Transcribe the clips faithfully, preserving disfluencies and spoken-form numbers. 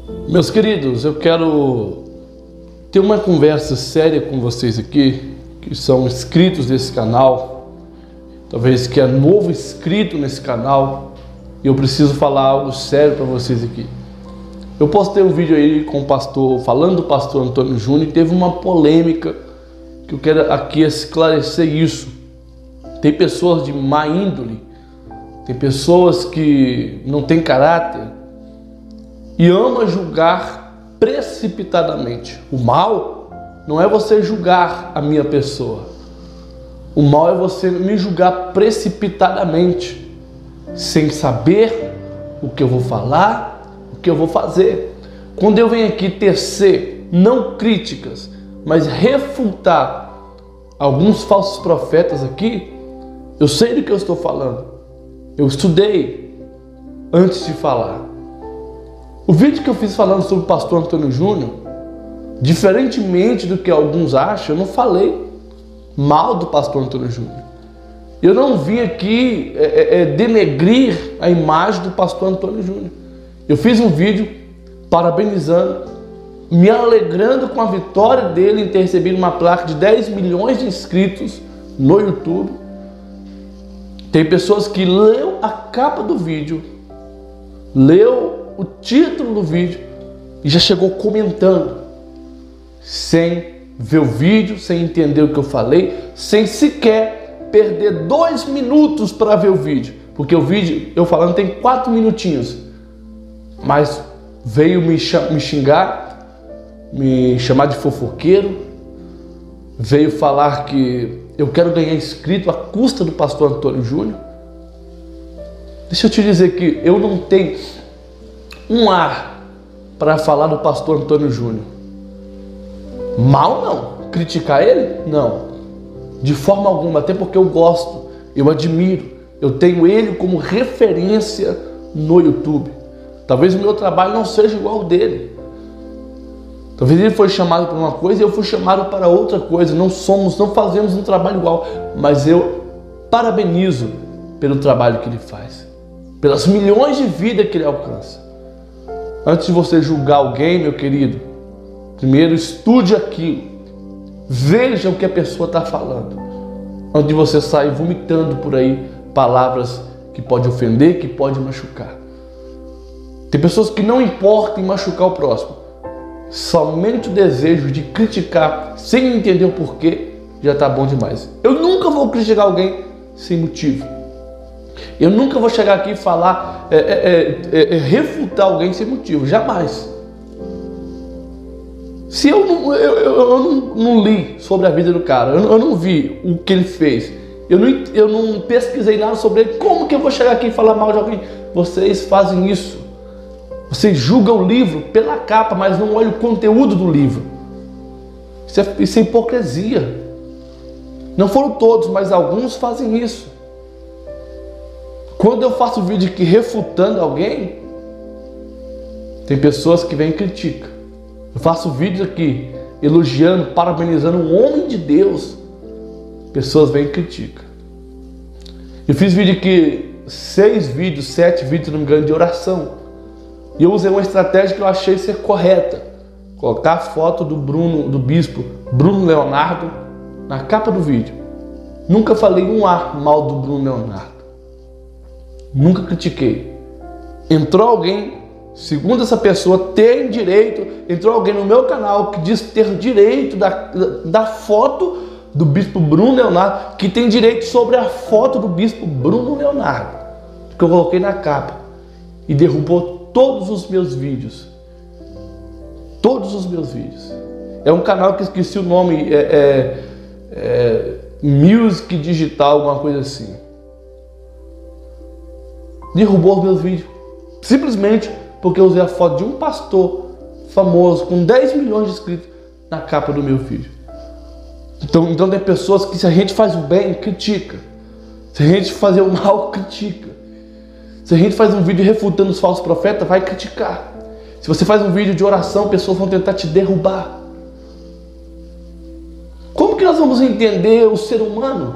Meus queridos, eu quero ter uma conversa séria com vocês aqui, que são inscritos desse canal, talvez que é novo inscrito nesse canal, e eu preciso falar algo sério para vocês aqui. Eu postei um vídeo aí com o pastor, falando do pastor Antônio Júnior, e teve uma polêmica, que eu quero aqui esclarecer isso. Tem pessoas de má índole, tem pessoas que não têm caráter, e ama julgar precipitadamente. O mal não é você julgar a minha pessoa. O mal é você me julgar precipitadamente, sem saber o que eu vou falar, o que eu vou fazer. Quando eu venho aqui tecer, não críticas, mas refutar alguns falsos profetas aqui, eu sei do que eu estou falando. Eu estudei antes de falar. O vídeo que eu fiz falando sobre o pastor Antônio Júnior, diferentemente do que alguns acham, eu não falei mal do pastor Antônio Júnior. Eu não vim aqui é, é, denegrir a imagem do pastor Antônio Júnior. Eu fiz um vídeo parabenizando, me alegrando com a vitória dele em ter recebido uma placa de dez milhões de inscritos no YouTube. Tem pessoas que leu a capa do vídeo, leu o título do vídeo e já chegou comentando, sem ver o vídeo, sem entender o que eu falei, sem sequer perder dois minutos para ver o vídeo, porque o vídeo, eu falando, tem quatro minutinhos, mas veio me, me xingar, me chamar de fofoqueiro, veio falar que eu quero ganhar inscrito à custa do pastor Antônio Júnior. Deixa eu te dizer que eu não tenho um ar para falar do pastor Antônio Júnior. Mal não, criticar ele? Não, de forma alguma, até porque eu gosto, eu admiro, eu tenho ele como referência no YouTube. Talvez o meu trabalho não seja igual ao dele. Talvez ele foi chamado para uma coisa e eu fui chamado para outra coisa. Não somos, não fazemos um trabalho igual, mas eu parabenizo pelo trabalho que ele faz, pelas milhões de vidas que ele alcança. Antes de você julgar alguém, meu querido, primeiro estude aquilo, veja o que a pessoa está falando, antes de você sair vomitando por aí palavras que podem ofender, que podem machucar. Tem pessoas que não importam em machucar o próximo, somente o desejo de criticar sem entender o porquê já está bom demais. Eu nunca vou criticar alguém sem motivo. Eu nunca vou chegar aqui e falar, é, é, é, é, refutar alguém sem motivo, jamais. Se eu não, eu, eu, eu não, não li sobre a vida do cara, eu, eu não vi o que ele fez, eu não, eu não pesquisei nada sobre ele, como que eu vou chegar aqui e falar mal de alguém? Vocês fazem isso. Vocês julgam o livro pela capa, mas não olham o conteúdo do livro. Isso é, isso é hipocrisia. Não foram todos, mas alguns fazem isso. Quando eu faço vídeo aqui refutando alguém, tem pessoas que vêm e criticam. Eu faço vídeo aqui elogiando, parabenizando um homem de Deus, pessoas vêm e criticam. Eu fiz vídeo aqui, seis vídeos, sete vídeos, se não me engano, de oração. E eu usei uma estratégia que eu achei ser correta. Colocar a foto do Bruno, do bispo Bruno Leonardo na capa do vídeo. Nunca falei um ar mal do Bruno Leonardo. Nunca critiquei. Entrou alguém, segundo essa pessoa, tem direito, entrou alguém no meu canal que diz ter direito da, da, da foto do bispo Bruno Leonardo, que tem direito sobre a foto do bispo Bruno Leonardo, que eu coloquei na capa, e derrubou todos os meus vídeos. Todos os meus vídeos. É um canal que esqueci o nome, é, é, é Music Digital, alguma coisa assim. Derrubou os meus vídeos, simplesmente porque eu usei a foto de um pastor famoso com dez milhões de inscritos na capa do meu vídeo. Então, então tem pessoas que, se a gente faz o bem, critica. Se a gente fazer o mal, critica. Se a gente faz um vídeo refutando os falsos profetas, vai criticar. Se você faz um vídeo de oração, pessoas vão tentar te derrubar. Como que nós vamos entender o ser humano?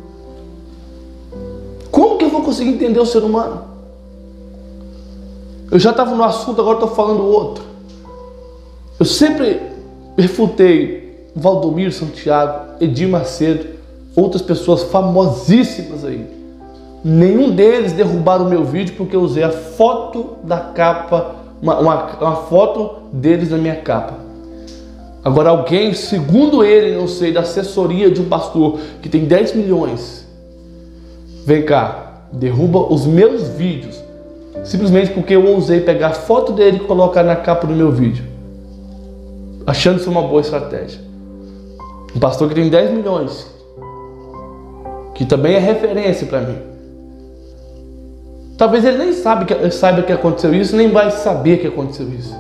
Como que eu vou conseguir entender o ser humano? Eu já estava no assunto, agora estou falando outro. Eu sempre refutei Valdomiro Santiago, Edir Macedo, outras pessoas famosíssimas aí. Nenhum deles derrubaram o meu vídeo porque eu usei a foto da capa, uma, uma, uma foto deles na minha capa. Agora alguém, segundo ele, não sei, da assessoria de um pastor que tem dez milhões, vem cá, derruba os meus vídeos, simplesmente porque eu ousei pegar a foto dele e colocar na capa do meu vídeo, achando isso uma boa estratégia. Um pastor que tem dez milhões, que também é referência para mim. Talvez ele nem sabe que, saiba que aconteceu isso, nem vai saber que aconteceu isso.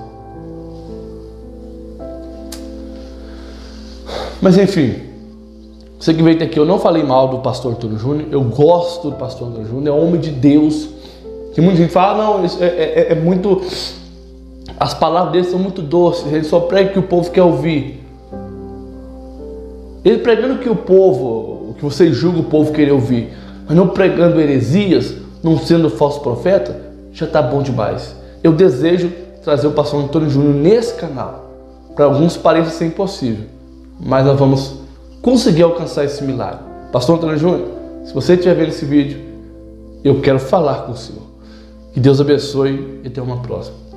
Mas enfim, você que veio até aqui, eu não falei mal do pastor Antônio Júnior, eu gosto do pastor Antônio Júnior, é um homem de Deus, que muita gente fala, não, isso é, é, é muito, as palavras dele são muito doces, ele só prega o que o povo quer ouvir. Ele pregando o que o povo, o que você julga o povo querer ouvir, mas não pregando heresias, não sendo falso profeta, já está bom demais. Eu desejo trazer o pastor Antônio Júnior nesse canal. Para alguns pareça ser impossível, mas nós vamos conseguir alcançar esse milagre. Pastor Antônio Júnior, se você estiver vendo esse vídeo, eu quero falar com o Senhor. Que Deus abençoe e até uma próxima.